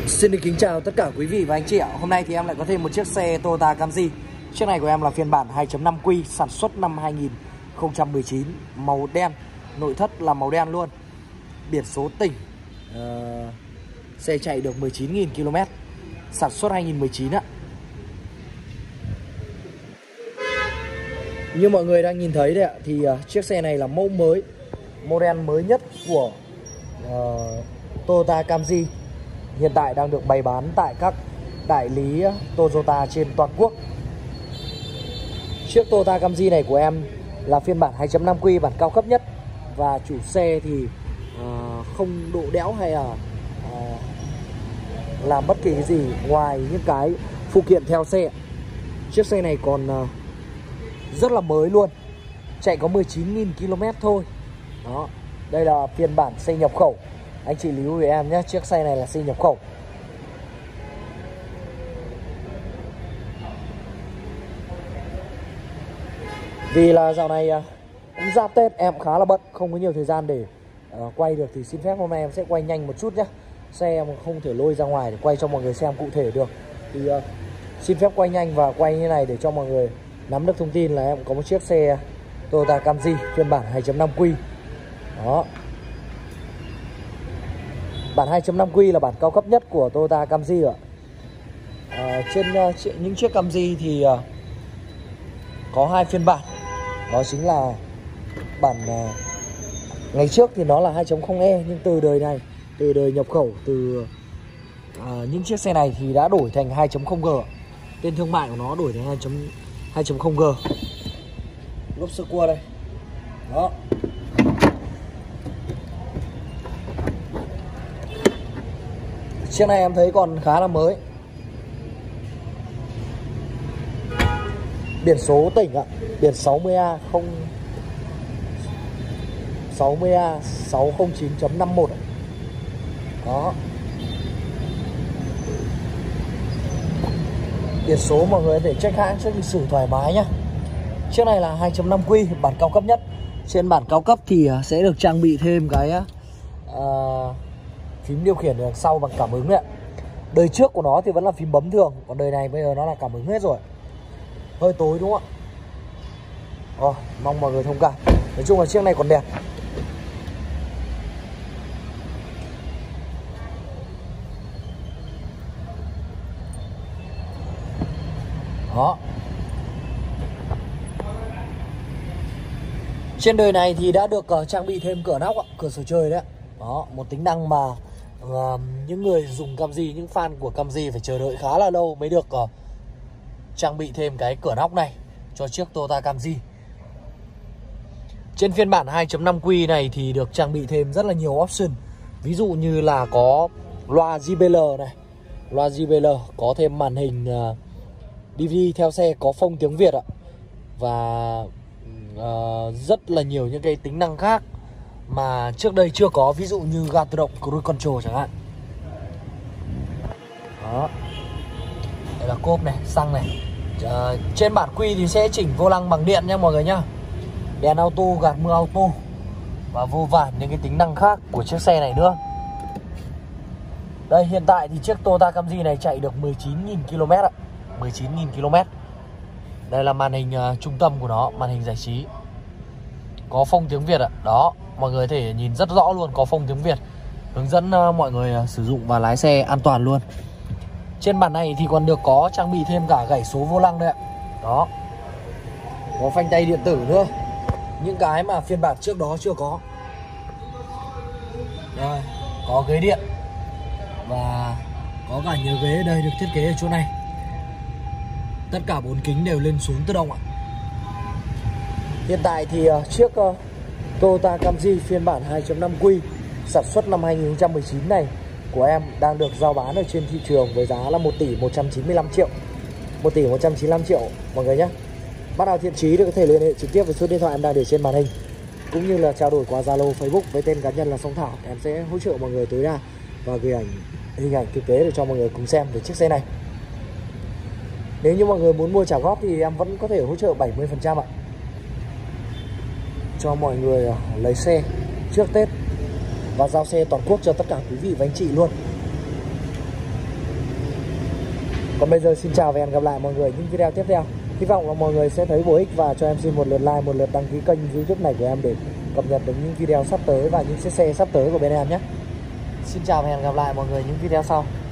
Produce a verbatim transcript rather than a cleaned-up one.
Xin được kính chào tất cả quý vị và anh chị ạ. Hôm nay thì em lại có thêm một chiếc xe Toyota Camry. Chiếc này của em là phiên bản hai chấm năm Q, sản xuất năm hai nghìn không trăm mười chín, màu đen, nội thất là màu đen luôn. Biển số tỉnh. uh, Xe chạy được mười chín nghìn ki lô mét, sản xuất hai nghìn không trăm mười chín ạ. Như mọi người đang nhìn thấy đấy ạ, thì uh, chiếc xe này là mẫu mới, model mới nhất của uh, Toyota Camry. Hiện tại đang được bày bán tại các đại lý Toyota trên toàn quốc. Chiếc Toyota Camry này của em là phiên bản hai chấm năm Q, bản cao cấp nhất. Và chủ xe thì uh, không độ đẽo hay là uh, làm bất kỳ cái gì ngoài những cái phụ kiện theo xe. Chiếc xe này còn uh, rất là mới luôn, chạy có mười chín nghìn ki lô mét thôi. Đó, đây là phiên bản xe nhập khẩu. Anh chị lưu ý em nhé, chiếc xe này là xe nhập khẩu. Vì là dạo này cũng giáp Tết, em khá là bận, không có nhiều thời gian để uh, quay được, thì xin phép hôm nay em sẽ quay nhanh một chút nhé. Xe em không thể lôi ra ngoài để quay cho mọi người xem cụ thể được, thì uh, xin phép quay nhanh và quay như này để cho mọi người nắm được thông tin là em có một chiếc xe Toyota Camry phiên bản hai chấm năm Q. Đó, bản hai chấm năm Q là bản cao cấp nhất của Toyota Camry ạ. À, trên uh, những chiếc Camry thì uh, có hai phiên bản. Đó chính là bản uh, ngày trước thì nó là hai chấm không E, nhưng từ đời này, từ đời nhập khẩu, từ uh, những chiếc xe này thì đã đổi thành hai chấm không G. Tên thương mại của nó đổi thành hai chấm không G. Lốp sơ cua đây. Đó, chiếc này em thấy còn khá là mới. Biển số tỉnh ạ, biển sáu mươi A không sáu mươi A sáu không chín chấm năm một. Đó, biển số mọi người có thể check hãng, check lịch sử thoải mái nhá. Chiếc này là hai chấm năm Q, bản cao cấp nhất. Trên bản cao cấp thì sẽ được trang bị thêm cái uh, phím điều khiển đằng sau bằng cảm ứng đấy ạ. Đời trước của nó thì vẫn là phím bấm thường, còn đời này bây giờ nó là cảm ứng hết rồi. Hơi tối đúng không ạ? Rồi, mong mọi người thông cảm. Nói chung là chiếc này còn đẹp. Đó, trên đời này thì đã được uh, trang bị thêm cửa nóc ạ, cửa sổ trời đấy ạ. Đó, một tính năng mà uh, những người dùng Camry, những fan của Camry phải chờ đợi khá là lâu mới được uh, trang bị thêm cái cửa nóc này cho chiếc Toyota Camry. Trên phiên bản hai chấm năm Q này thì được trang bị thêm rất là nhiều option. Ví dụ như là có loa J B L này, loa J B L, có thêm màn hình uh, đê vê đê theo xe, có phông tiếng Việt ạ. Và uh, rất là nhiều những cái tính năng khác mà trước đây chưa có, ví dụ như ga tự động cruise control chẳng hạn. Đó, đây là cốp này, xăng này. uh, Trên bản Q thì sẽ chỉnh vô lăng bằng điện nha mọi người nhá. Đèn auto, gạt mưa auto và vô vàn những cái tính năng khác của chiếc xe này nữa. Đây, hiện tại thì chiếc Toyota Camry này chạy được mười chín nghìn ki lô mét ạ, mười chín nghìn ki lô mét. Đây là màn hình uh, trung tâm của nó, màn hình giải trí, có phông tiếng Việt ạ. Đó, mọi người có thể nhìn rất rõ luôn, có phông tiếng Việt, hướng dẫn uh, mọi người uh, sử dụng và lái xe an toàn luôn. Trên bản này thì còn được có trang bị thêm cả gảy số vô lăng đấy ạ. Đó, có phanh tay điện tử nữa, những cái mà phiên bản trước đó chưa có. Rồi, có ghế điện và có cả nhiều ghế đây được thiết kế ở chỗ này. Tất cả bốn kính đều lên xuống tự động ạ. Hiện tại thì uh, chiếc uh, Toyota Camry phiên bản hai chấm năm Q sản xuất năm hai nghìn không trăm mười chín này của em đang được giao bán ở trên thị trường với giá là một tỷ một trăm chín mươi lăm triệu. một tỷ một trăm chín mươi lăm triệu mọi người nhé. Bác nào thiện chí thì có thể liên hệ trực tiếp với số điện thoại em đang để trên màn hình, cũng như là trao đổi qua Zalo, Facebook với tên cá nhân là Song Thảo. Em sẽ hỗ trợ mọi người tối đa và gửi ảnh, hình ảnh thực tế để cho mọi người cùng xem về chiếc xe này. Nếu như mọi người muốn mua trả góp thì em vẫn có thể hỗ trợ bảy mươi phần trăm ạ, cho mọi người lấy xe trước Tết và giao xe toàn quốc cho tất cả quý vị và anh chị luôn. Còn bây giờ xin chào và hẹn gặp lại mọi người những video tiếp theo. Hy vọng là mọi người sẽ thấy bổ ích và cho em xin một lượt like, một lượt đăng ký kênh YouTube này của em để cập nhật được những video sắp tới và những chiếc xe sắp tới của bên em nhé. Xin chào và hẹn gặp lại mọi người những video sau.